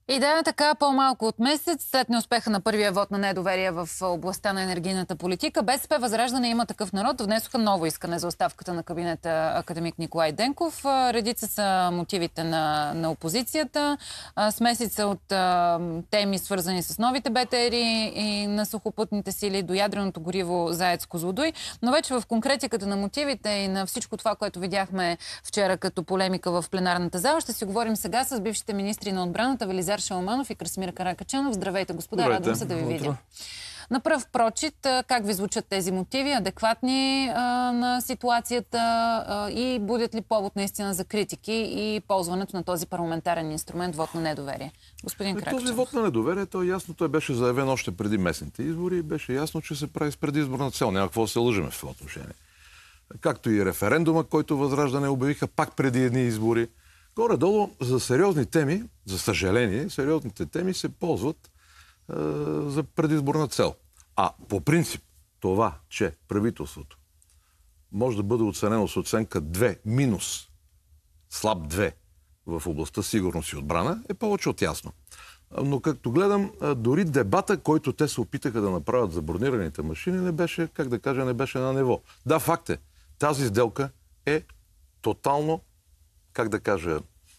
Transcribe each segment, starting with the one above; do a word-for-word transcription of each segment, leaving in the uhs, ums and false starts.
И да, така по-малко от месец след неуспеха на първия вод на недоверие в областта на енергийната политика, БСП, Възраждане, Има такъв народ внесоха ново искане за оставката на кабинета академик Николай Денков. Редица са мотивите на, на опозицията. Смесица от а, теми, свързани с новите БТРи и на сухопътните сили до ядреното гориво ЗАЕЦ Козлодуй. Но вече в конкретиката на мотивите и на всичко това, което видяхме вчера като полемика в пленарната зала, ще си говорим сега с бившите министри на отбраната Велизар Шаламанов и Красимир Каракачанов. Здравейте, господа, Здравейте. Радвам се да ви видя. На пръв прочит, как ви звучат тези мотиви? Адекватни а, на ситуацията а, и будят ли повод наистина за критики и ползването на този парламентарен инструмент вод на недоверие? Господин Каракачанов. Този вод на недоверие, то е ясно, той беше заявен още преди местните избори и беше ясно, че се прави с предизборна цел. Няма какво да се лъжеме в това отношение. Както и референдума, който Възраждане обявиха пак преди едни избори. Горе-долу за сериозни теми, за съжаление, сериозните теми се ползват е, за предизборна цел. А по принцип това, че правителството може да бъде оценено с оценка две минус, слаб две в областта сигурност и отбрана, е повече от ясно. Но както гледам, дори дебата, който те се опитаха да направят за бронираните машини, не беше, как да кажа, не беше на ниво. Да, факт е, тази сделка е тотално, как да кажа,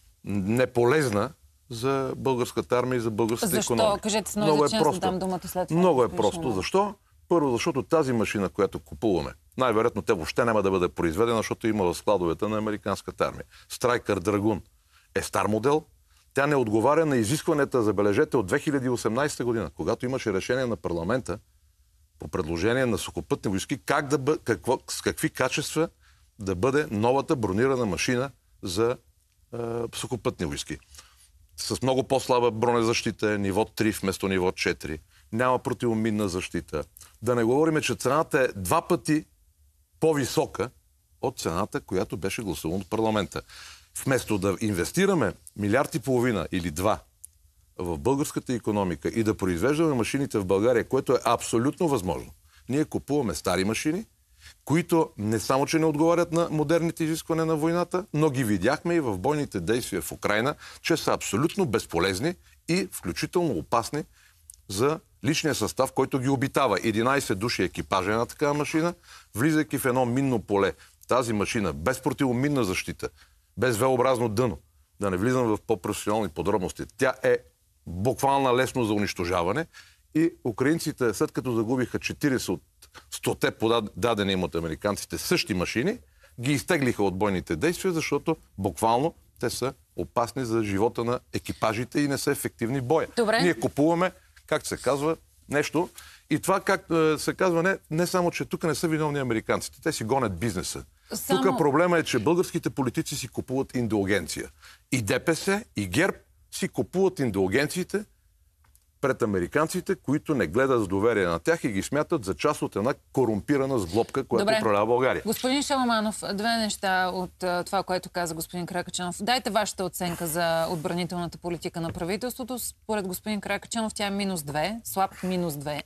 неполезна за българската армия и за българската Защо? икономика. Кажете с много изречение, да дам думата след това. Много е просто. Защо? Първо, защото тази машина, която купуваме, най-вероятно те въобще няма да бъде произведена, защото има в складовете на американската армия. Страйкър Драгун е стар модел. Тя не отговаря на изискванията, забележете, от две хиляди и осемнадесета година, когато имаше решение на парламента по предложение на сухопътни войски, как да бъ... какво... с какви качества да бъде новата бронирана машина за е, сухопътни войски. С много по-слаба бронезащита, ниво три вместо ниво четири. Няма противоминна защита. Да не говорим, че цената е два пъти по-висока от цената, която беше гласувана от парламента. Вместо да инвестираме милиард и половина или два в българската икономика и да произвеждаме машините в България, което е абсолютно възможно, ние купуваме стари машини, които не само, че не отговарят на модерните изисквания на войната, но ги видяхме и в бойните действия в Украйна, че са абсолютно безполезни и включително опасни за личния състав, който ги обитава. единадесет души екипажа на такава машина, влизайки в едно минно поле. Тази машина без противоминна защита, без V-образно дъно, да не влизам в по-професионални подробности, тя е буквално лесно за унищожаване и украинците, след като загубиха четиридесет от стоте подадени им от американците същи машини, ги изтеглиха от бойните действия, защото буквално те са опасни за живота на екипажите и не са ефективни в боя. Добре. Ние купуваме, как се казва, нещо. И това, как се казва, не, не само, че тук не са виновни американците. Те си гонят бизнеса. Само... Тук проблема е, че българските политици си купуват индулгенция. И ДПС, и ГЕРБ си купуват индулгенциите пред американците, които не гледат с доверие на тях и ги смятат за част от една корумпирана сглобка, която Добре. управлява България. Господин Шаламанов, две неща от а, това, което каза господин Каракачанов. Дайте вашата оценка за отбранителната политика на правителството. Според господин Каракачанов тя е минус две, слаб минус две.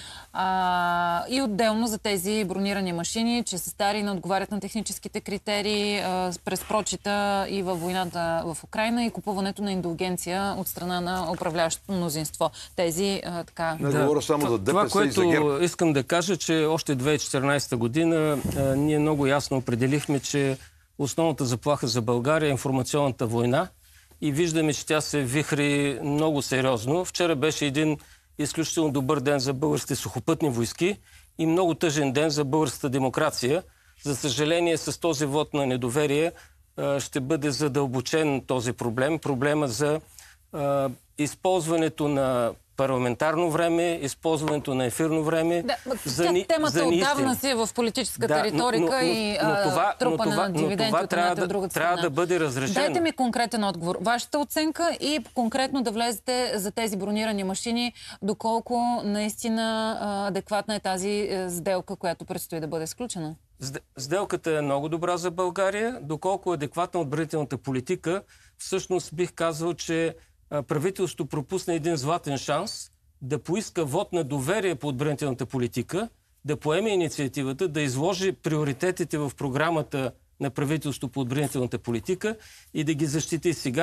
А, и отделно за тези бронирани машини, че са стари и не отговарят на техническите критерии, а, през прочита и във войната в Украйна и купуването на индулгенция от страна на управляващото мнозинство. Тези а, така... Не да. говоря само за ДПС това, което и за ГЕРБ. Искам да кажа, че още две хиляди и четиринадесета година а, ние много ясно определихме, че основната заплаха за България е информационната война и виждаме, че тя се вихри много сериозно. Вчера беше един изключително добър ден за българските сухопътни войски и много тъжен ден за българската демокрация. За съжаление, с този вод на недоверие а, ще бъде задълбочен този проблем. Проблема за а, използването на парламентарно време, използването на ефирно време. Да, за тя, ни, темата за отдавна си е в политическата да, риторика но, но, и но, но това, трупане но това, на дивиденти но това от едната и от другата страна. Трябва да бъде разрешено. Дайте ми конкретен отговор. Вашата оценка и конкретно да влезете за тези бронирани машини, доколко наистина а, адекватна е тази а, сделка, която предстои да бъде сключена. Сделката е много добра за България. Доколко е адекватна отбранителната политика, всъщност бих казал, че правителството пропусна един златен шанс да поиска вод на доверие по отбранителната политика, да поеме инициативата, да изложи приоритетите в програмата на правителството по отбранителната политика и да ги защити сега,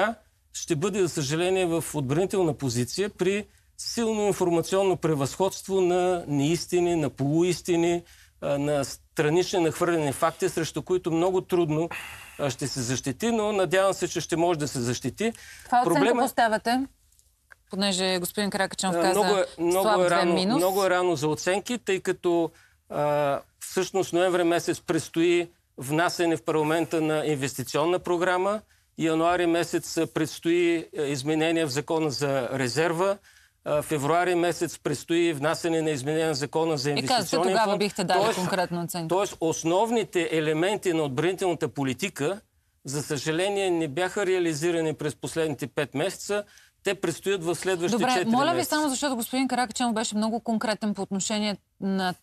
ще бъде, за съжаление, в отбранителна позиция при силно информационно превъзходство на неистини, на полуистини, на странични нахвърлени факти, срещу които много трудно ще се защити, но надявам се, че ще може да се защити. Това оценка Проблема... поставяте? Понеже господин Каракачанов каза много е, много слаб е рано, минус. Много е рано за оценки, тъй като а, всъщност ноември месец предстои внасяне в парламента на инвестиционна програма. Януари месец предстои изменение в закона за резерва. Февруари месец предстои внасяне на изменение в закона за инвестиционен фонд. И казвате, тогава бихте дали тоест, конкретна оценка. Тоест основните елементи на отбранителната политика, за съжаление, не бяха реализирани през последните пет месеца. Те предстоят в следващите четири месеца. Добре, моля ви само, защото господин Каракачанов беше много конкретен по отношение на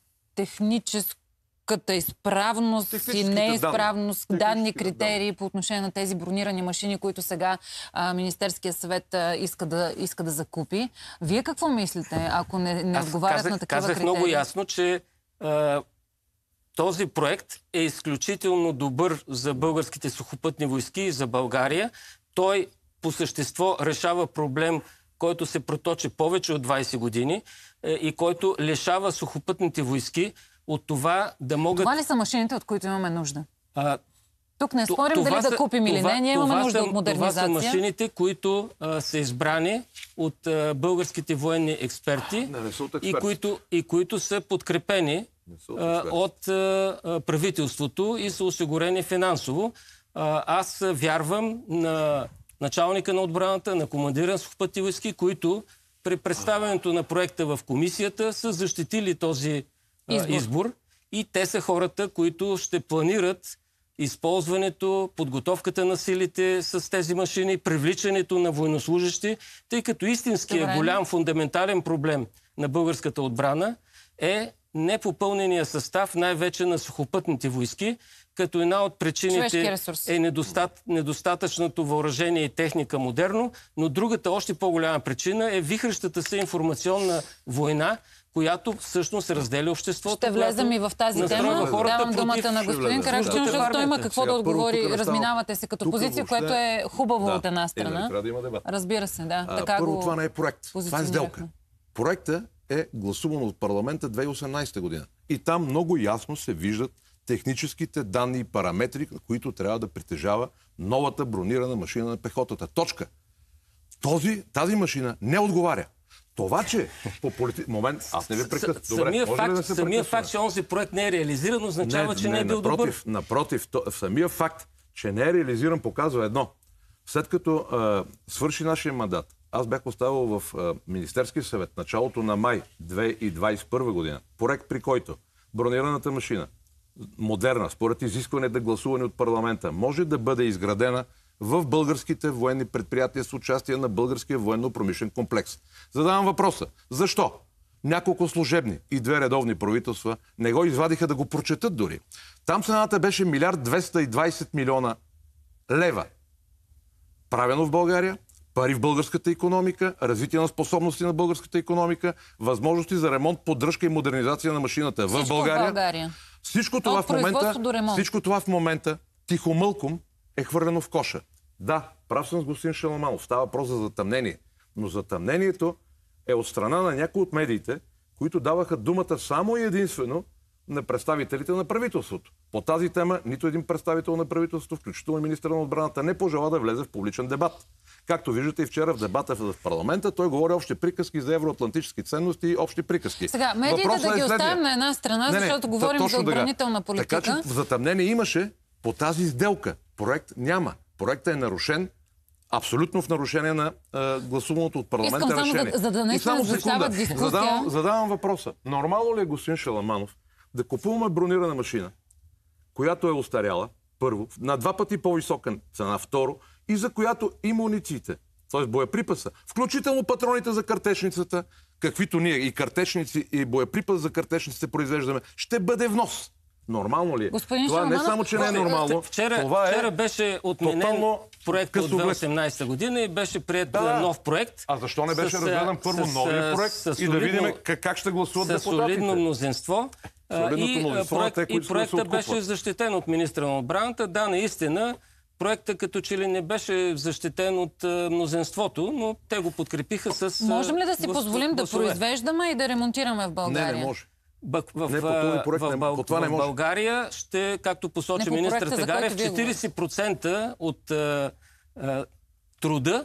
техническата изправност и неизправност, данни, данни критерии данни. По отношение на тези бронирани машини, които сега а, Министерския съвет а, иска, да, иска да закупи. Вие какво мислите, ако не, не отговарят казах, на такива казах критерии? Казах много ясно, че а, този проект е изключително добър за българските сухопътни войски и за България. Той по същество решава проблем, който се проточи повече от двайсет години е, и който лишава сухопътните войски от това да могат... Това ли са машините, от които имаме нужда? А, Тук не спорим дали са, да купим или не, ние имаме нужда са, от модернизация. Това са машините, които а, са избрани от а, българските военни експерти, не, не и, които, и които са подкрепени а, от а, правителството и са осигурени финансово. А, аз вярвам на началника на отбраната, на командира на сухопътни войски, които при представянето на проекта в комисията са защитили този а, избор. избор. И те са хората, които ще планират използването, подготовката на силите с тези машини, привличането на военнослужащи, тъй като истинският голям фундаментален проблем на българската отбрана е непопълнения състав, най-вече на сухопътните войски, като една от причините е недостат, недостатъчното въоръжение и техника модерно, но другата още по-голяма причина е вихрещата се информационна война, която всъщност разделя обществото. Ще влезем и в тази тема. Давам думата на господин Каракачанов, защото той има какво да отговори. Разминавате се като позиция, което е хубаво от една страна. Разбира се, да. Първо, това не е проект. Това е сделка. Проектът е гласуван от парламента две хиляди и осемнадесета година. И там много ясно се виждат техническите данни и параметри, които трябва да притежава новата бронирана машина на пехотата. Точка. Този, тази машина не отговаря. Това, че по политически момент... Аз не ви прекъсвам. Самия факт, да самия факт, че онзи проект не е реализиран, означава, не, че не, не е бил напротив, добър. Напротив, то, самия факт, че не е реализиран, показва едно. След като а, свърши нашия мандат, аз бях поставил в а, Министерския съвет началото на май две хиляди двадесет и първа година проект, при който бронираната машина, модерна, според изискването гласуване от парламента, може да бъде изградена в българските военни предприятия с участие на българския военно-промишлен комплекс. Задавам въпроса. Защо? Няколко служебни и две редовни правителства не го извадиха да го прочетат дори. Там цената беше милиард двеста и двадесет милиона лева. Правено в България, пари в българската икономика, развитие на способности на българската икономика, възможности за ремонт, поддръжка и модернизация на машината в България. в България. Всичко това, в момента, всичко това в момента тихомълком е хвърлено в коша. Да, прав съм с господин Шаламанов. Става въпрос за затъмнение. Но затъмнението е от страна на някои от медиите, които даваха думата само и единствено на представителите на правителството. По тази тема нито един представител на правителството, включително министър на отбраната, не пожела да влезе в публичен дебат. Както виждате и вчера в дебата в парламента, той говори общи приказки за евроатлантически ценности и общи приказки. Сега, медиите да ги оставим на една страна, не, не, защото говорим за отбранителна политика. Така че затъмнение имаше по тази сделка. Проект няма. Проектът е нарушен абсолютно в нарушение на е, гласуваното от парламента Искам решение. Само да, за да не се защитава дискусия. Задавам, задавам въпроса. Нормално ли е, господин Шаламанов, да купуваме бронирана машина, която е остаряла, първо, на два пъти по-висока цена, второ, и за която и мунициите, т.е. боеприпаса, включително патроните за картечницата, каквито ние и картечници, и боеприпас за картечниците произвеждаме, ще бъде внос. Нормално ли е? Господин това Шаламанов, не само, че не е нормално. Вчера, това е вчера беше отменен проект от две хиляди и осемнадесета година и беше прият да, нов проект. А защо не беше разгледан първо с, новия проект с, и да видим как, как ще гласуват депутатите? С солидно мнозинство. И, мнозинство проект, те, и проектът беше защитен от министра на отбраната. Да, наистина, проекта като че ли не беше защитен от а, мнозинството, но те го подкрепиха с... Можем ли да си глас, позволим гласове. да произвеждаме и да ремонтираме в България? Не, не може. В, в, Не, по този проект в, не- Бъл... по това не в може. България ще, както посочи Не по министър проекта, за Тагарев, който вие четирийсет процента от а, а, труда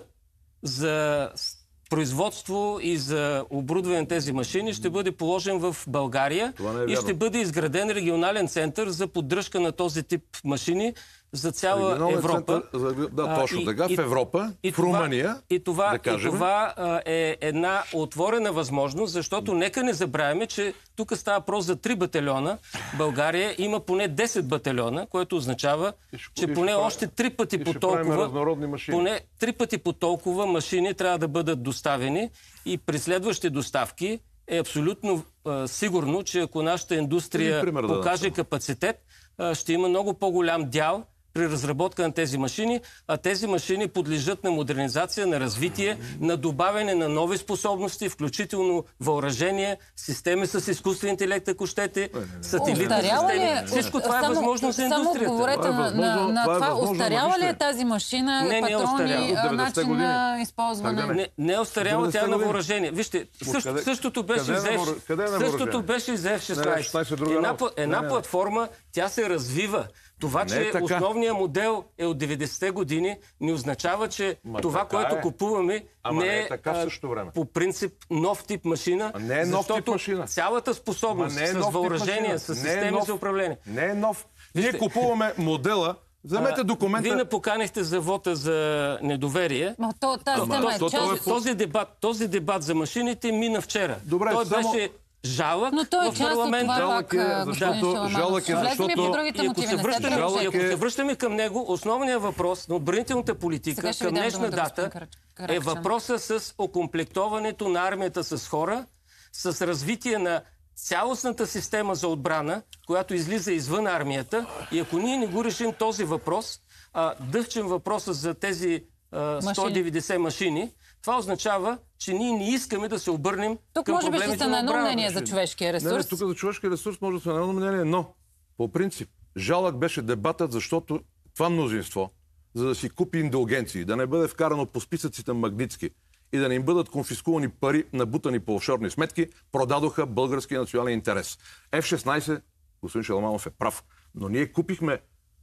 за с- производство и за оборудване на тези машини ще бъде положен в България Това не е и вярно. ще бъде изграден регионален център за поддръжка на този тип машини за цяла Регионалният Европа. център за- да, А, точно и- така. и- В Европа, и в това- Румъния, И това, да и кажем. това а, е една отворена възможност, защото нека не забравяме, че тук става въпрос за три батальона. България има поне десет батальона, което означава, И ще- че и ще поне прави- още три пъти и по ще правим толкова... разнородни машини. Поне три пъти по толкова машини трябва да бъдат доставени и при следващи доставки е абсолютно а, сигурно, че ако нашата индустрия Един пример да покаже дам. капацитет, а, ще има много по-голям дял при разработка на тези машини, а тези машини подлежат на модернизация, на развитие, на добавяне на нови способности, включително въоръжение, системи с изкуствен интелект, ако щете, сателитни Остаряла ли системи. е? Всичко това е Само- възможно за Само индустрията. отговорете Това е на, възможно- на, на това е това. възможно, Остаряла ли е вижте. тази машина, Не, не е патрони, остаряла. а, От деветдесетте начин години. на използване? Как да Не, не е остаряла, тя е на години. въоръжение. Вижте, също, къде- същото беше къде е за на F- въор- къде е на същото въоръжение? беше и за Еф Не, шестнайсет. Еф шестнайсет е друга Една, работа. пла- една Не, не. платформа, тя се развива. Това, Не че е така. основният модел е от деветдесетте години, не означава, че Ма това, така което е. купуваме, Ама не не е е така в а, същото време. по принцип нов тип машина. А не е нов тип защото машина. цялата способност Ма не е с нов тип въоръжение, машина. с Не е системи нов. за управление. Не е нов. Ние Вижте. купуваме модела. Вземете А, документа. Вие не поканихте за вота за недоверие. Ма, то, тази Ама, тема е то- то част... е Този, този, дебат, този дебат за машините мина вчера. Добре, Той само- беше жалък Но той е в част от парламента. това Жалък пак, е, а, защото- господин Шаламанов. жалък е, Влезем и защото- по другите И ако мотиви. се Не се връщаме, Жалък тревожете. и ако е- се връщаме към него, основният въпрос на отбранителната политика Сега ще към ви дам днешна думата, дата господин Кар- е Каракачанов. въпроса с окомплектоването на армията с хора, с развитие на цялостната система за отбрана, която излиза извън армията. И ако ние не го решим този въпрос, а, дъвчем въпроса за тези а, сто и деветдесет машини, това означава, че ние не искаме да се обърнем Тук към може би ще проблемите сте на на едно отбраната. мнение за човешкия Не, не, ресурс. тук за човешки ресурс може да сме на едно мнение, но по принцип жалък беше дебатът, защото това мнозинство, за да си купи индулгенции, да не бъде вкарано по списъците Магнитски и да не им бъдат конфискувани пари, набутани по офшорни сметки, продадоха българския национален интерес. Еф шестнайсет, господин Шаламанов е прав, но ние купихме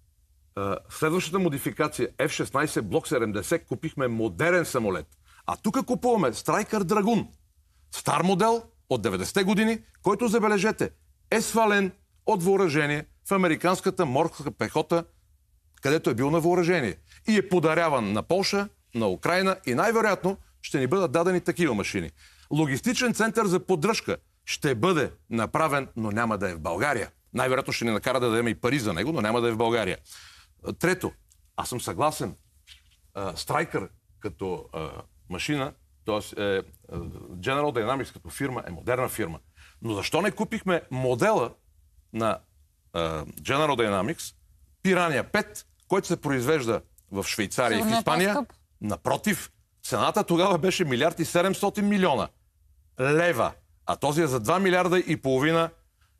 а, следващата модификация Еф шестнайсет Блок седемдесет, купихме модерен самолет. А тук купуваме Страйкър Драгун. Стар модел от деветдесетте години, който, забележете, е свален от въоръжение в американската морска пехота, където е бил на въоръжение. И е подаряван на Полша, на Украйна и най-вероятно ще ни бъдат дадени такива машини. Логистичен център за поддръжка ще бъде направен, но няма да е в България. Най-вероятно ще ни накара да дадем и пари за него, но няма да е в България. Трето, аз съм съгласен. Страйкър като а, машина, т.е. Е, General Dynamics като фирма е модерна фирма. Но защо не купихме модела на а, General Dynamics Piranha пет, който се произвежда в Швейцария и Сигурно в е Испания? по-скъп. Напротив, цената тогава беше милиард и седемстотин милиона лева, а този е за два милиарда и половина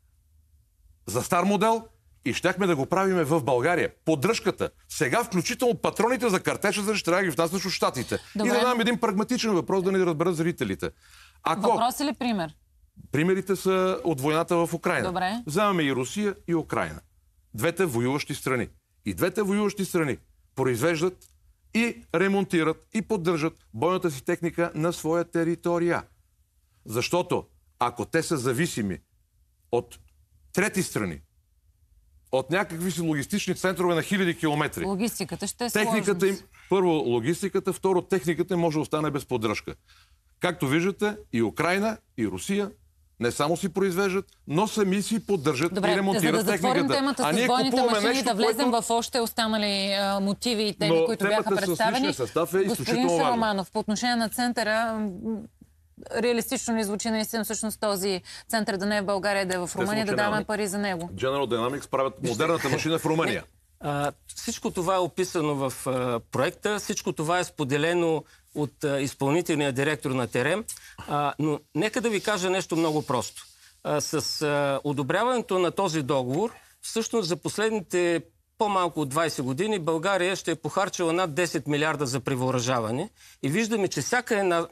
за стар модел и щяхме да го правиме в България. Поддръжката. Сега включително патроните за картеча за ще трябва да ги внасяш от щатите. Добре. И да дам един прагматичен въпрос, да ни разберат зрителите. Ако Въпрос или пример? примерите са от войната в Украйна. Добре. Вземаме и Русия, и Украйна. Двете воюващи страни. И двете воюващи страни произвеждат и ремонтират и поддържат бойната си техника на своя територия. Защото ако те са зависими от трети страни, от някакви си логистични центрове на хиляди километри, Логистиката ще е техниката им, сложност. първо логистиката, второ техниката им може да остане без поддръжка. Както виждате, и Украйна, и Русия не само си произвеждат, но сами си поддържат Добре, и за ремонтират да затворим техниката. темата А с ние бойните купуваме машини, нещо, да влезем което... в още останали а, мотиви и теми, Но които бяха темата с представени. личния състав е изключително Господин важна. Шаламанов, по отношение на центъра, м, реалистично ли звучи наистина всъщност този център да не е в България, да е в Румъния, да случайно. даваме пари за него? General Dynamics правят модерната машина в Румъния. А, всичко това е описано в а, проекта, всичко това е споделено от а, изпълнителния директор на ТЕРЕМ, а, но нека да ви кажа нещо много просто. А, с а, одобряването на този договор, всъщност за последните по-малко от двайсет години България ще е похарчила над десет милиарда за превъоръжаване и виждаме, че всяка една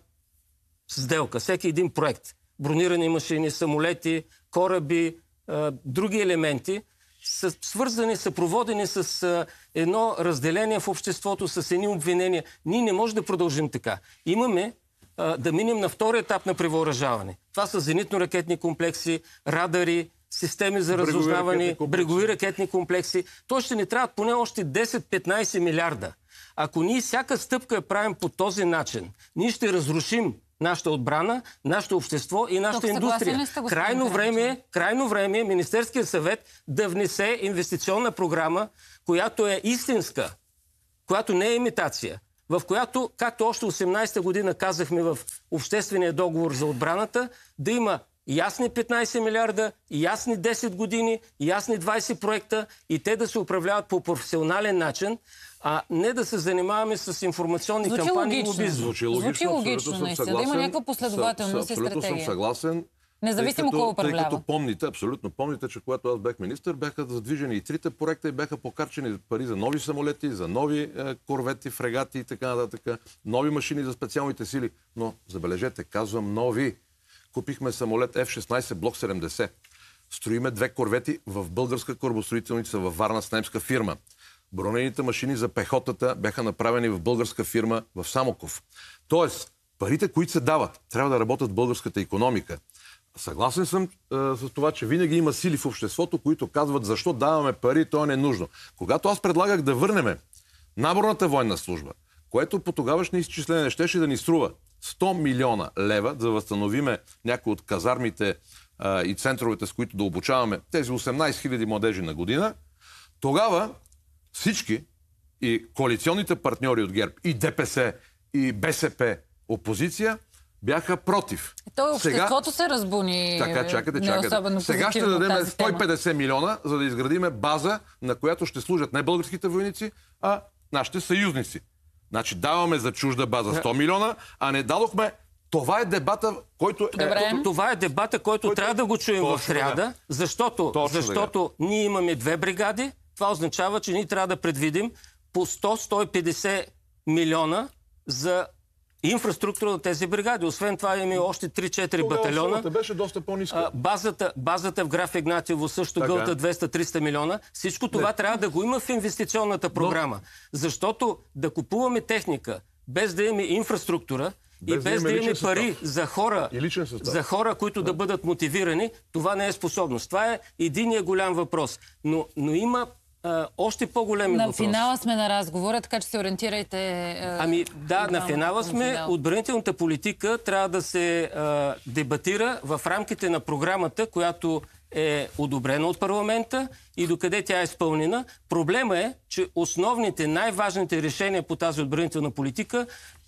сделка, всеки един проект, бронирани машини, самолети, кораби, а, други елементи, са свързани, са проводени с а, едно разделение в обществото, с едни обвинения. Ние не можем да продължим така. Имаме а, да минем на втори етап на превъоръжаване. Това са зенитно-ракетни комплекси, радари, системи за разузнаване, брегови ракетни комплекси. То ще ни трябват поне още десет-петнайсет милиарда. Ако ние всяка стъпка я правим по този начин, ние ще разрушим нашата отбрана, нашето общество и нашата Тук индустрия. Сте, крайно време, крайно време е Министерският съвет да внесе инвестиционна програма, която е истинска, която не е имитация, в която, както още осемнайсета година казахме в обществения договор за отбраната, да има ясни петнайсет милиарда, ясни десет години, ясни двайсет проекта и те да се управляват по професионален начин, а не да се занимаваме с информационни Звучи кампании и логично. лобизъм. Звучи логично, Звучи логично, наистина. Да има някаква последователност и абсолютно стратегия. съм съгласен. Независимо кой управлява. Тъй като помните, абсолютно помните, че когато аз бях министър, бяха задвижени и трите проекта и бяха покарчени пари за нови самолети, за нови е, корвети, фрегати и така нататък, нови машини за специалните сили. Но, забележете, казвам нови. Купихме самолет Еф шестнайсет Блок седемдесет. Строиме две корвети в българска корабостроителница във Варна с немска фирма. Бронените машини за пехотата бяха направени в българска фирма в Самоков. Тоест, парите, които се дават, трябва да работят в българската икономика. Съгласен съм е, с това, че винаги има сили в обществото, които казват защо даваме пари, то не е нужно. Когато аз предлагах да върнем наборната военна служба, което по тогавашни изчисления щеше да ни струва сто милиона лева, да възстановиме някои от казармите а, и центровете, с които да обучаваме тези осемнайсет хиляди младежи на година, тогава всички и коалиционните партньори от ГЕРБ, и ДПС, и БСП, опозиция, бяха против. То обществото Сега... се разбуни. Така, чакайте, чакайте. Сега ще дадем сто и петдесет милиона, за да изградиме база, на която ще служат не българските войници, а нашите съюзници. Значи даваме за чужда база сто милиона, а не дадохме. Това е дебата, който е... Добре. Това е дебата, който, който... трябва да го чуем в сряда, да. защото, защото да. ние имаме две бригади. Това означава, че ние трябва да предвидим по сто до сто и петдесет милиона за инфраструктура на тези бригади. Освен това имаме още три-четири батальона. Беше доста по-ниска. Базата, базата в Граф Игнатиево също гълта двеста-триста милиона. Всичко това Не. трябва да го има в инвестиционната програма. Но... Защото да купуваме техника без да имаме инфраструктура без и без да имаме пари за хора, за хора, които да. да бъдат мотивирани, това не е способност. Това е единият голям въпрос. Но, но има а, още по-големи на въпроси. На финала сме на разговора, така че се ориентирайте. А, ами да, на финала сме. Финал. Отбранителната политика трябва да се а, дебатира в рамките на програмата, която е одобрена от парламента и докъде тя е изпълнена. Проблема е, че основните, най-важните решения по тази отбранителна политика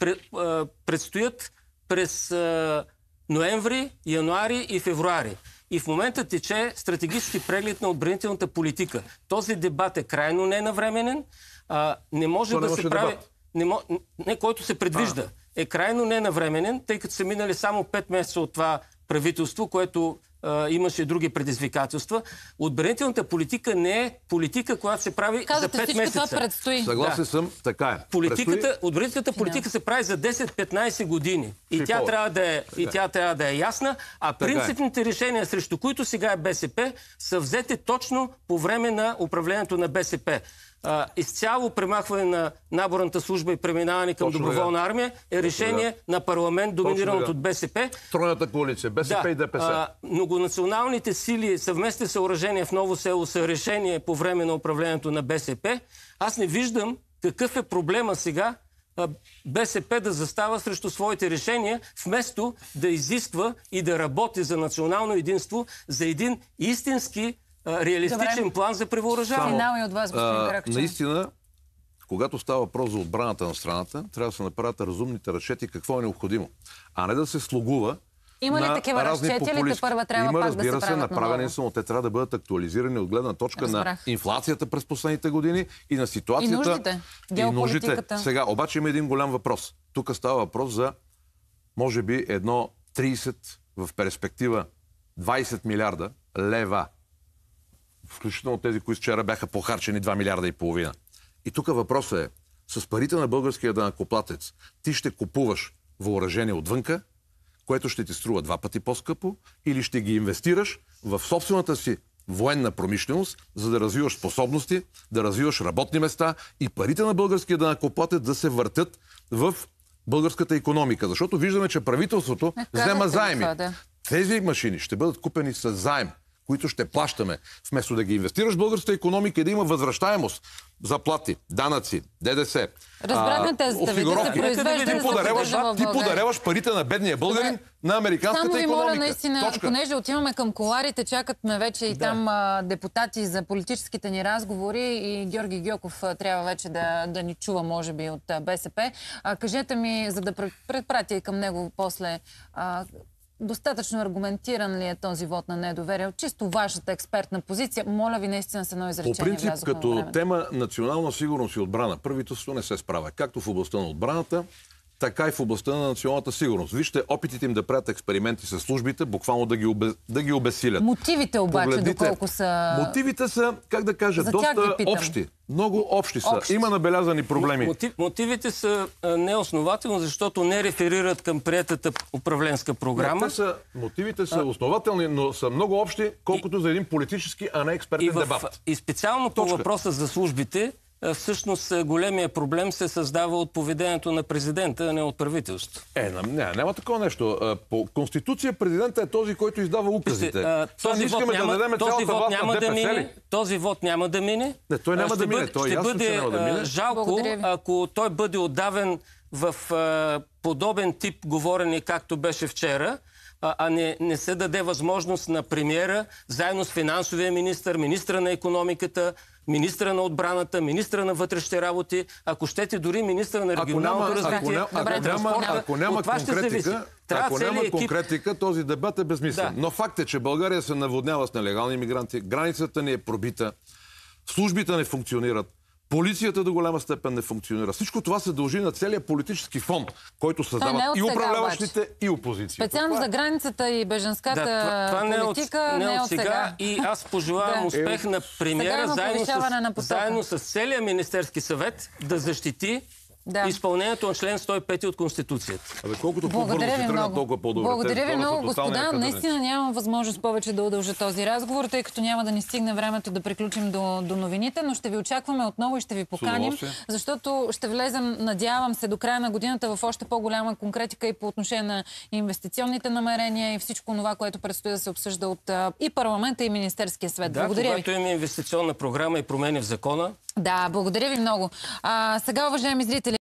предстоят през ноември, януари и февруари. И в момента тече стратегически преглед на отбранителната политика. Този дебат е крайно ненавременен. А, не може То да не се прави... Не, не, който се предвижда. А. Е крайно ненавременен, тъй като са минали само пет месеца от това правителство, което а, имаше други предизвикателства. Отбранителната политика не е политика, която се прави Казвате, за пет месеца. Това предстои. Съгласен да. съм, така е. Политиката, отбранителната политика се прави за десет-петнайсет години. И тя, трябва да е, и тя трябва да е ясна. А принципните решения, срещу които сега е БСП, са взети точно по време на управлението на БСП. Uh, изцяло премахване на наборната служба и преминаване към Точно доброволна да. армия е решение да. на парламент, доминиран да. от БСП. Тройната коалиция, БСП да. и ДПС. Uh, многонационалните сили, съвместни съоръжения в Ново село са решение по време на управлението на БСП. Аз не виждам какъв е проблема сега uh, БСП да застава срещу своите решения, вместо да изисква и да работи за национално единство, за един истински реалистичен Добре. план за превъоръжаване. Финал и от вас, господин Каракчиев. Наистина, когато става въпрос за отбраната на страната, трябва да се направят разумните разчети какво е необходимо. А не да се слугува Има ли на такива разни разчети или те първа трябва Има, пак разбира да се се, правят направени са, но те трябва да бъдат актуализирани от гледна точка Разбрах. на инфлацията през последните години и на ситуацията. И нуждите. И нуждите. Сега, обаче има един голям въпрос. Тук става въпрос за, може би, едно трийсет в перспектива двайсет милиарда лева включително тези, които вчера бяха похарчени два милиарда и половина. И тук въпросът е, с парите на българския данъкоплатец ти ще купуваш въоръжение отвънка, което ще ти струва два пъти по-скъпо, или ще ги инвестираш в собствената си военна промишленост, за да развиваш способности, да развиваш работни места и парите на българския данъкоплатец да се въртят в българската икономика. Защото виждаме, че правителството Не, взема заеми. Това, да. Тези машини ще бъдат купени с заем, които ще плащаме. Вместо да ги инвестираш в българската икономика и да има възвръщаемост, заплати, данъци, ДДС, Разбрахме тезата ви, да се произвежда, ти да се подаряваш, поддържа в ти България. подаряваш парите на бедния българин на американската Само ви икономика. моля, наистина, Точка. понеже отиваме към коларите, чакат ме вече и Да. там а, депутати за политическите ни разговори и Георги Гьоков а, трябва вече да, да ни чува, може би, от а, БСП. А, кажете ми, за да предпратя и към него после, а, достатъчно аргументиран ли е този вод на недоверие? От чисто вашата експертна позиция, моля ви наистина с едно изречение. По принцип, влязохме във като времето. тема национална сигурност и отбрана, правителството не се справя. Както в областта на отбраната, така и в областта на националната сигурност. Вижте, опитите им да правят експерименти с службите, буквално да ги, обе... да ги обесилят. Мотивите обаче, Погледнете. доколко са... Мотивите са, как да кажа, За тях ви доста питам. общи. Много общи са. Общи. Има набелязани проблеми. Мотив, мотивите са а, неоснователни, защото не реферират към приетата управленска програма. Не, те са, мотивите са основателни, но са много общи, колкото и... за един политически, а не експертен И, в, дебат. и специално по Точка. въпроса за службите, а, всъщност а, големия проблем се създава от поведението на президента, а не от правителството. Е, не, няма такова нещо. А, По Конституция президентът е този, който издава указите. А, Сега този не искаме вод да няма, дадем този цялата вод власт няма на да ДПС ли? мине. Този вод няма да мине. Не, той няма А, да ще мине. бъде- Той ще ясно, че бъде няма да мине. а, жалко, Благодаря ви. ако той бъде отдавен в а, подобен тип говорене, както беше вчера, а, а не, не се даде възможност на премиера, заедно с финансовия министър, министра на икономиката, министра на отбраната, министра на вътрешните работи, ако щете дори министра на Ако регионалното няма, развитие. ако, няма, Добре, ако, няма, транспорта. ако няма От това ще зависи. конкретика, Трябва ако целият няма екип- конкретика, този дебат е безмислен. Да. Но факт е, че България се наводнява с нелегални мигранти, границата ни е пробита, службите не функционират, полицията до голяма степен не функционира. Всичко това се дължи на целия политически фон, който не създават от и сега, управляващите, и опозицията. Специално Това за е. границата и бежанската Да, това, това не е от, политика не е от сега. И аз пожелавам Да. успех на Сега премиера, има заедно повишаване на с, потока. заедно с целия Министерски съвет, да защити Да. изпълнението на член сто и пет от Конституцията. Абе, колкото по-бързо Благодаря си ви тръгнат, много. толкова по-добре. Благодаря Тези ви хора са много, тотални господа. академици. Наистина нямам възможност повече да удължа този разговор, тъй като няма да ни стигне времето да приключим до, до новините, но ще ви очакваме отново и ще ви поканим, удоволствие. защото ще влезем, надявам се, до края на годината в още по-голяма конкретика и по отношение на инвестиционните намерения и всичко това, което предстои да се обсъжда от а, и парламента, и Министерския свет. Да, Благодаря ви. когато има инвестиционна програма и промени в закона, Да, благодаря ви много. А, сега, уважаеми зрители,